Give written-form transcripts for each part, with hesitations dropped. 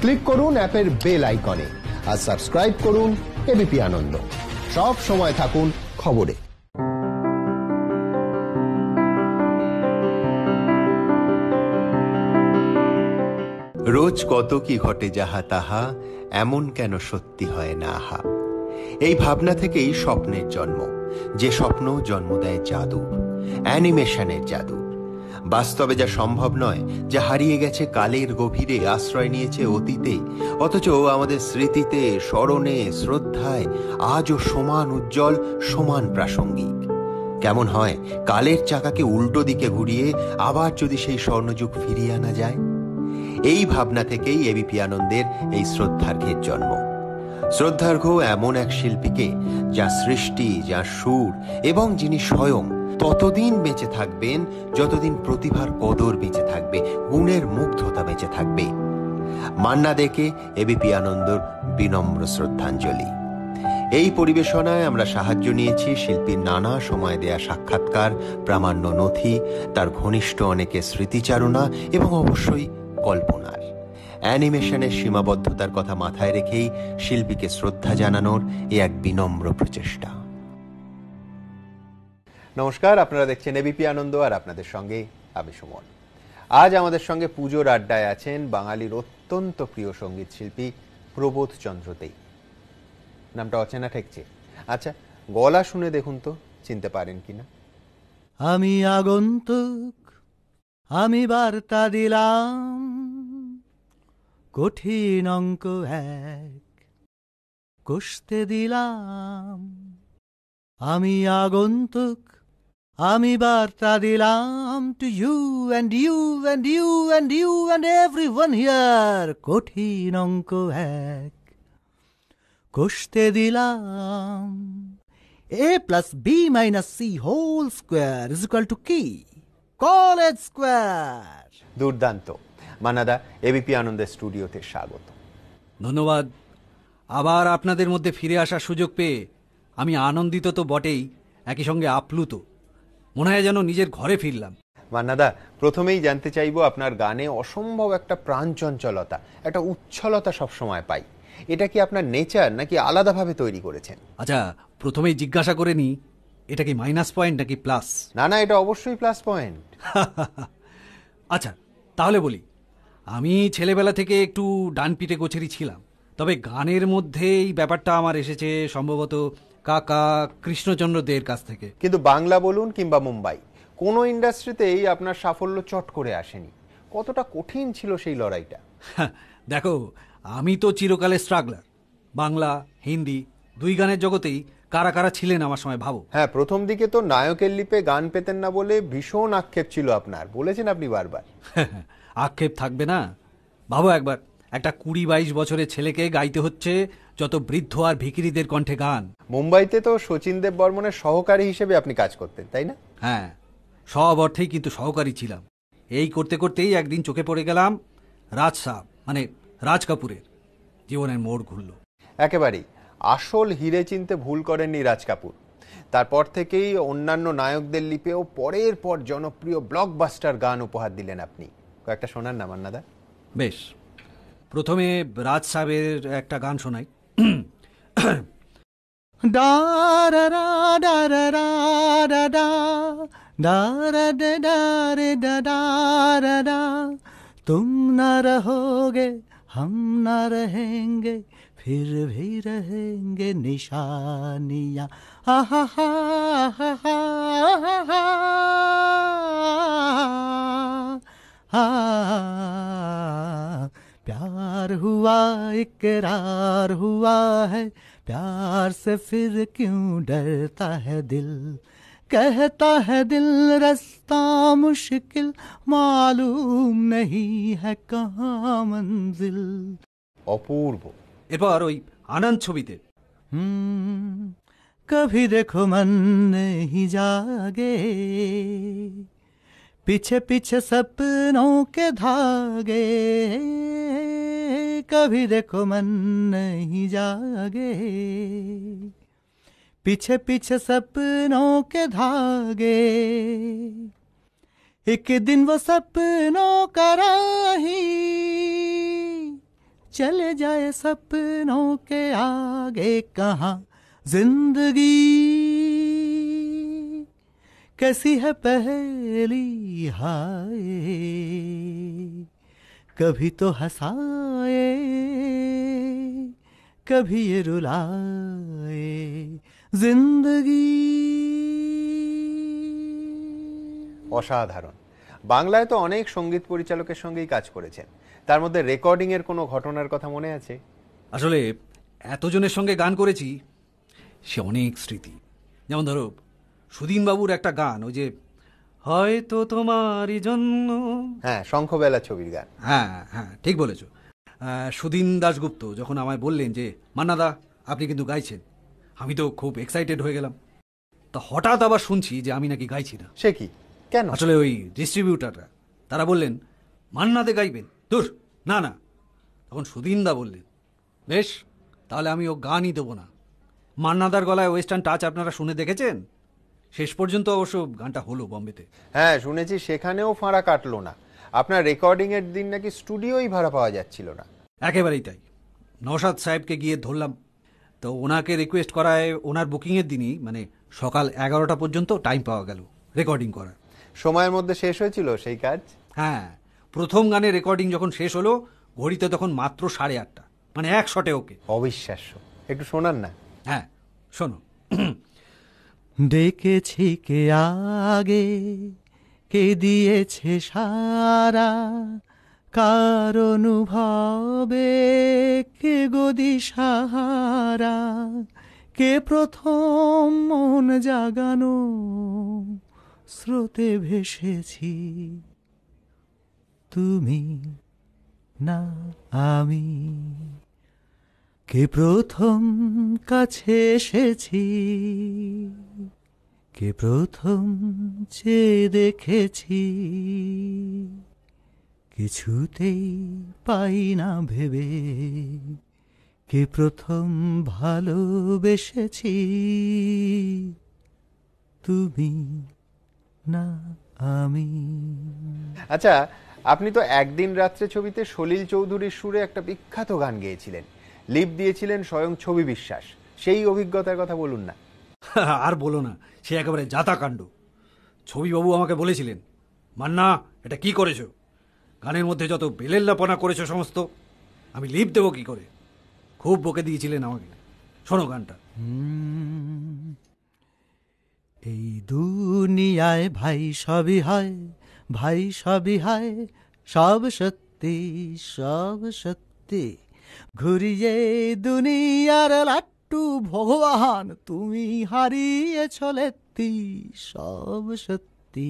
Click করুন অ্যাপের bell আইকনে আর সাবস্ক্রাইব করুন এবিপি আনন্দ। সব সময় থাকুন খবরে। রোজ কত কি ঘটে যাহা তাহা, এমন কেন সত্যি হয় না আহা। এই ভাবনা থেকেই স্বপ্নের জন্ম, যে স্বপ্ন জন্ম দেয় জাদু, অ্যানিমেশনের জাদু। বাস্তবে যা সম্ভব নয়, যা হারিয়ে গেছে কালের গভীরে, আশ্রয় নিয়েছে অতীতে, অথচ আমাদের স্মৃতিতে, স্মরণে, শ্রদ্ধায় আজও সমান উজ্জ্বল, সমান প্রাসঙ্গিক। কেমন হয় কালের চাকাকে উল্টো দিকে ঘুরিয়ে আবার যদি সেই স্বর্ণযুগ ফিরিয়ে আনা যায়। এই ভাবনা থেকেই এবিপি আনন্দের এই শ্রদ্ধার্ঘ্যের জন্ম। শ্রদ্ধার্ঘ্য এমন এক শিল্পীকে, যা সৃষ্টি, যা সুর এবং যিনি স্বয়ং ততদিন বেঁচে থাকবেন যতদিন প্রতিভার কদর বেঁচে থাকবে, গুণের মুগ্ধতা বেঁচে থাকবে। মান্না দেকে এবিপি আনন্দর বিনম্র শ্রদ্ধাঞ্জলি। এই পরিবেশনায় আমরা সাহায্য নিয়েছি শিল্পীর নানা সময় দেয়া সাক্ষাৎকার, প্রামাণ্য নথি, তার ঘনিষ্ঠ অনেকের স্মৃতিচারণা এবং অবশ্যই কল্পনার। অ্যানিমেশনের সীমাবদ্ধতার কথা মাথায় রেখেই শিল্পীকে শ্রদ্ধা জানানোর এ এক বিনম্র প্রচেষ্টা। নমস্কার, আপনারা দেখছেন এবিপি আনন্দ আর আপনাদের সঙ্গে আমি সুমন। আজ আমাদের সঙ্গে পুজোর আড্ডায় আছেন বাঙালির অত্যন্ত প্রিয় সঙ্গীত শিল্পী প্রবোধ চন্দ্র দে। নামটা অচেনা ঠেকছে। আচ্ছা, গলা শুনে দেখুন তো চিনতে পারেন কিনা। আমি আগন্তুক, আমি বার্তা দিলাম, কঠিন অঙ্ক এক কষতে দিলাম। আমি আগন্তুক, আমি বার্তা দিলাম, to you and you and you and you and everyone here, কঠিন অঙ্ক এক কষতে দিলাম। A plus B minus C whole square is equal to কি? College Square. দুর্দান্ত। মানাদা, এবিপি আনন্দের স্টুডিওতে স্বাগত। ধন্যবাদ। আবার আপনাদের মধ্যে ফিরে আসার সুযোগ পেয়ে আমি আনন্দিত তো বটেই, একই সঙ্গে আপ্লুত। মনে হয় যেন নিজের ঘরে ফিরলাম। মান্নাদা, প্রথমেই জানতে চাইবো, আপনার গানে অসম্ভব একটা প্রাণচঞ্চলতা, একটা উচ্ছলতা সবসময় পাই। এটা কি আপনার নেচার নাকি আলাদাভাবে তৈরি করেছেন? আচ্ছা, প্রথমেই জিজ্ঞাসা করে নি, এটা কি মাইনাস পয়েন্ট নাকি প্লাস? না না, এটা অবশ্যই প্লাস পয়েন্ট। আচ্ছা, তাহলে বলি, আমি ছেলেবেলা থেকে একটু ডান পিঠে গোছেরই ছিলাম। তবে গানের মধ্যে এই ব্যাপারটা আমার এসেছে সম্ভবত কাকা কৃষ্ণচন্দ্র দের কাছ থেকে। কিন্তু বাংলা বলুন কিংবা মুম্বাই, কোনো ইন্ডাস্ট্রিতেই আপনার সাফল্য চট করে আসেনি। কতটা কঠিন ছিল সেই লড়াইটা? দেখো, আমি তো চিরকালে স্ট্রাগলার। বাংলা হিন্দি দুই গানের জগতেই কারা কারা ছিলেন আমার সময় ভাবো। হ্যাঁ, প্রথম দিকে তো নায়কের লিপে গান পেতেন না বলে ভীষণ আক্ষেপ ছিল আপনার, বলেছেন আপনি বারবার। আক্ষেপ থাকবে না? ভাবো একবার, একটা 20-22 বছরের ছেলেকে গাইতে হচ্ছে যত বৃদ্ধ আর ভিখিরিদের কণ্ঠে গান। মুম্বাইতে তো শচীন দেব বর্মনের সহকারী হিসেবে আপনি কাজ করতেন, তাই না? হ্যাঁ, সব অর্থেই কিন্তু সহকারী ছিলাম। এই করতে করতেই একদিন চোখে পড়ে গেলাম রাজ সাহেব, মানে রাজ কাপুরের। জীবনের মোড় ঘুরল একেবারেই। আসল হিরে চিনতে ভুল করেননি রাজ কাপুর। তারপর থেকেই অন্যান্য নায়কদের লিপেও পরের পর জনপ্রিয় ব্লকবাস্টার গান উপহার দিলেন আপনি। কয়েকটা শোনান না মান্নাদা। বেশ, প্রথমে রাজ সাহেবের একটা গান শোনাই। ডারা ডারা ডারা ডারা ডারে ডারা, तुम न रहोगे हम न रहेंगे फिर भी रहेंगे निशानियाँ। हा हा हा हा हा, प्यार हुआ इकरार हुआ है, प्यार से फिर क्यों डरता है दिल, कहता है दिल रास्ता मुश्किल, मालूम नहीं है कहाँ मंजिल। অপূর্ব। এরপর ওই আনন্দ ছবিতে कभी देखो मन नहीं जागे, पीछे पीछे सपनों के धागे, कभी देखो मन नहीं जागे, पीछे पीछे सपनों के धागे, एक दिन वो सपनों का राही चले जाए सपनों के आगे कहाँ जिंदगी कैसी है पहली हाय कभी तो हंसाए कभी ये रुलाए जिंदगी। অসাধারণ। বাংলায় তো অনেক সঙ্গীত পরিচালকের সঙ্গেই কাজ করেছেন, তার মধ্যে রেকর্ডিং এর কোনো ঘটনার কথা মনে আছে? আসলে এতজনের সঙ্গে গান করেছি, সে অনেক স্মৃতি। যেমন ধরো সুধীনবাবুর একটা গান, ওই যে হয়তো তোমারই জন্য। হ্যাঁ, শঙ্খবেলা ছবির গান। হ্যাঁ হ্যাঁ, ঠিক বলেছ। সুধীন দাশগুপ্ত যখন আমায় বললেন যে মান্নাদা আপনি কিন্তু গাইছেন, আমি তো খুব এক্সাইটেড হয়ে গেলাম। তা হঠাৎ আবার শুনছি যে আমি নাকি গাইছি না। সে কি, কেন? আসলে ওই ডিস্ট্রিবিউটাররা তারা বললেন মান্নাদে গাইবেন। দূর, না না। তখন সুধীনদা বললেন বেশ, তাহলে আমি ও গানই দেবো না। মান্নাদার গলায় ওয়েস্টার্ন টাচ আপনারা শুনে দেখেছেন? শেষ পর্যন্ত অবশ্য গানটা হলো বম্বেতে। হ্যাঁ, শুনেছি সেখানেও ফাঁড়া কাটলো না। আপনার রেকর্ডিং এর দিন নাকি স্টুডিওই ভাড়া পাওয়া যাচ্ছিল না। একেবারেই তাই। নওশাদ সাহেবকে গিয়ে ধরলাম, তো ওনাকে রিকোয়েস্ট করায় ওনার বুকিংয়ের দিনই মানে সকাল 11টা পর্যন্ত টাইম পাওয়া গেল রেকর্ডিং করার। সময়ের মধ্যে শেষ হয়েছিল সেই কাজ? হ্যাঁ, প্রথম গানের রেকর্ডিং যখন শেষ হলো ঘড়িতে তখন মাত্র 8:30, মানে এক শটে ওকে। অবিশ্বাস্য। একটু শোনান না। হ্যাঁ শোনো। ডেকেছি কে আগে কে দিয়েছে সারা কার অনুভবে কে গদি সাহারা কে প্রথম মন জাগানো স্রোতে ভেসেছি তুমি না আমি কে প্রথম কাছে এসেছি কে প্রথম চেয়ে দেখেছি কিছুতেই পাই না ভেবে কে প্রথম ভালোবেসেছি তুমি না আমি। আচ্ছা, আপনি তো একদিন রাত্রে ছবিতে সলিল চৌধুরীর সুরে একটা বিখ্যাত গান গেয়েছিলেন, লিপ দিয়েছিলেন স্বয়ং ছবি বিশ্বাস। সেই অভিজ্ঞতার কথা বলুন না। আর বলো না, সে একেবারে যাতাকাণ্ড। ছবিবাবু আমাকে বলেছিলেন মান্না এটা কি করেছো, গানের মধ্যে যত বেলেল্লাপনা করেছো সমস্ত, আমি লিপ দেবো কি করে। খুব বকে দিয়েছিলেন আমাকে। শোনো গানটা। এই দুনিয়ায় ভাই সবই হয়, ভাই সবই হয়, সব সত্যি সব সত্যি, ঘুরিয়ে দুনিয়ার লাট্টু ভগবান তুমি হারিয়েছ লেত্তি, সব সত্যি।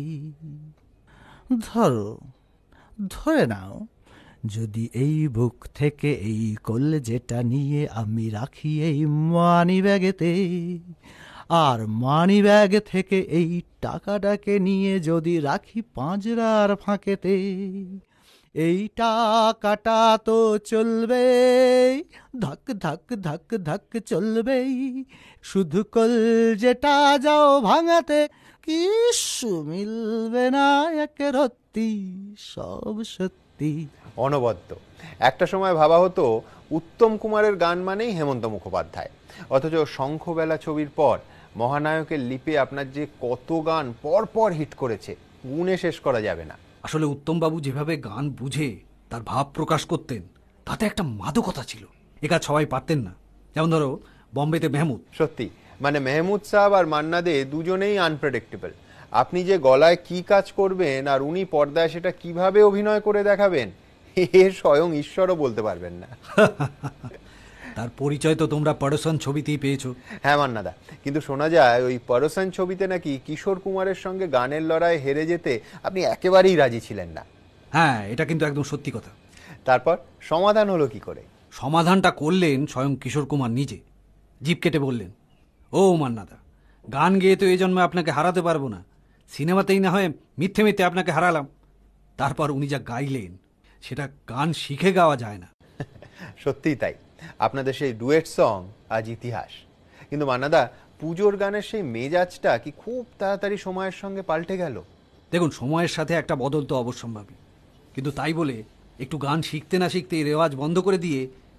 ধরো, ধরে নাও যদি এই বুক থেকে এই কলেজেটা নিয়ে আমি রাখি এই মানি ব্যাগেতে, আর মানি ব্যাগ থেকে এই টাকাটাকে নিয়ে যদি রাখি পাঁজরার ফাঁকেতে, এই টাকাটা তো চলবে ধাক ধাক ধাক ধাক চলবেই, শুধু কলজেটা যাও ভাঙাতে কিছু মিলবে না এক রত্তি, সব সত্যি। অনবদ্য। একটা সময় ভাবা হতো উত্তম কুমারের গান মানেই হেমন্ত মুখোপাধ্যায়, অথচ শঙ্খবেলা ছবির পর মহানায়কের লিপে আপনার যে কত গান পর পর হিট করেছে গুণে শেষ করা যাবে না। আসলে উত্তমবাবু যেভাবে গান বুঝে তার ভাব প্রকাশ করতেন তাতে একটা মাদকতা ছিল, এ কাজ সবাই পারতেন না। যেমন ধরো বম্বেতে মেহমুদ। সত্যি, মানে মেহমুদ সাহেব আর মান্না দে দুজনেই আনপ্রেডিক্টেবল। আপনি যে গলায় কি কাজ করবেন আর উনি পর্দায় সেটা কিভাবে অভিনয় করে দেখাবেন, এ স্বয়ং ঈশ্বরও বলতে পারবেন না। তার পরিচয় তো তোমরা পড়োশন ছবিতেই পেয়েছো। হ্যাঁ মান্নাদা, কিন্তু শোনা যায় ওই পড়োশন ছবিতে নাকি কিশোর কুমারের সঙ্গে গানের লড়াই হেরে যেতে আপনি একেবারেই রাজি ছিলেন না। হ্যাঁ, এটা কিন্তু একদম সত্যি কথা। তারপর সমাধান হলো কি করে? সমাধানটা করলেন স্বয়ং কিশোর কুমার নিজে। জিভ কেটে বললেন, ও মান্নাদা, গান গেয়ে তো এই জন্মে আপনাকে হারাতে পারবো না, সিনেমাতেই না হয় মিথ্যে মিথ্যে আপনাকে হারালাম। তারপর উনি যা গাইলেন সেটা গান শিখে গাওয়া যায় না। সত্যিই তাই, আপনাদের সেই ডুয়েট সং আজ ইতিহাস। কিন্তু মান্নাদা, পুজোর গানের সেই মেজাজটা কি খুব তাড়াতাড়ি সময়ের সঙ্গে পাল্টে গেল? দেখুন, সময়ের সাথে একটা বদল তো অবশ্যম্ভাবী, কিন্তু তাই বলে একটু গান শিখতে না শিখতে রেওয়াজ বন্ধ করে দিয়ে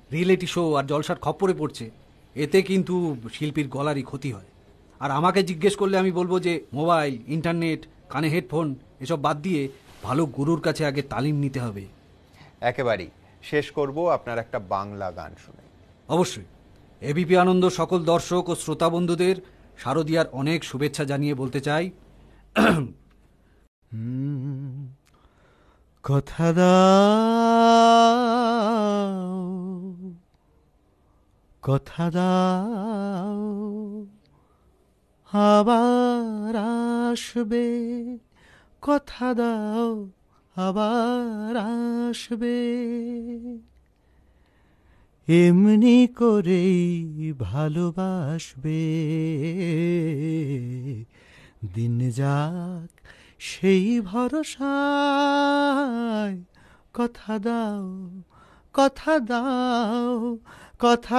রিয়েলিটি শো আর জলসার খপ্পরে পড়ছে, এতে কিন্তু শিল্পীর গলারই ক্ষতি হয়। আর আমাকে জিজ্ঞেস করলে আমি বলবো যে মোবাইল, ইন্টারনেট, কানে হেডফোন এসব বাদ দিয়ে ভালো গুরুর কাছে আগে তালিম নিতে হবে। একেবারেই শেষ করব আপনার একটা বাংলা গান শুনে। অবশ্যই। এবিপি আনন্দ সকল দর্শক ও শ্রোতা বন্ধুদের শারদীয়ার অনেক শুভেচ্ছা জানিয়ে বলতে চাই, কথা দাও, কথা দাও, আবার আসবে, কথা দাও আবার আসবে, এমনি করেই ভালোবাসবে, দিন যাক সেই ভরসায়, কথা দাও, কথা দাও, কথা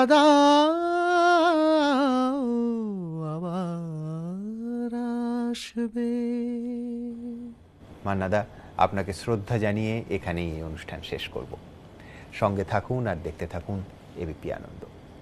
দাও, আবার আসবে। মান্নাদা, আপনাকে শ্রদ্ধা জানিয়ে এখানেই এই অনুষ্ঠান শেষ করব। সঙ্গে থাকুন আর দেখতে থাকুন এবিপি আনন্দ।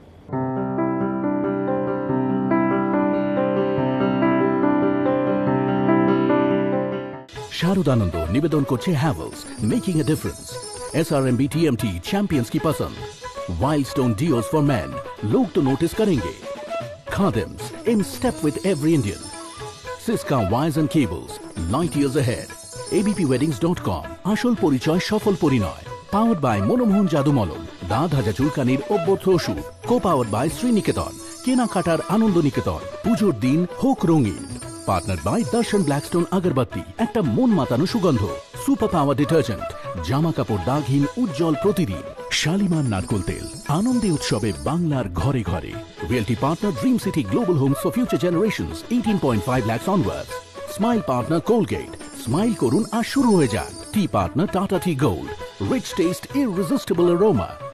শারদানন্দ নিবেদন করছে Havells, making a difference. SRMB TMT champions की पसंद, वाइल्डस्टोन डियोस फॉर मैन, लोग तो नोटिस करेंगे। Khadims, in step with every Indian. Syska wires and cables, light years ahead. abpweddings.com, আসল পরিচয় সফল পরিণয়। পাওয়ার্ড বাই মনমোহন জাদু মলম, দাঁত হাজা চুলকানির অব্যর্থ ওষুধ। কো পাওয়ার্ড বাই শ্রীনিকেতন, কেনাকাটার আনন্দ নিকেতন। পুজোর দিন হোক রঙিন। পার্টনার বাই দর্শন ব্ল্যাকস্টোন আগরবাতি, একটা মন মাতানো সুগন্ধ। সুপার পাওয়ার ডিটারজেন্ট, জামা কাপড় দাগহীন উজ্জ্বল প্রতিদিন। শালিমার নারকোল তেল, আনন্দে উৎসবে বাংলার ঘরে ঘরে। Realty partner Dream City Global Homes for future generations, 18.5 lakhs onwards। Smile partner Colgate, smile করুন আর শুরু হয়ে যান। Tea partner Tata tea Gold, rich taste, irresistible aroma.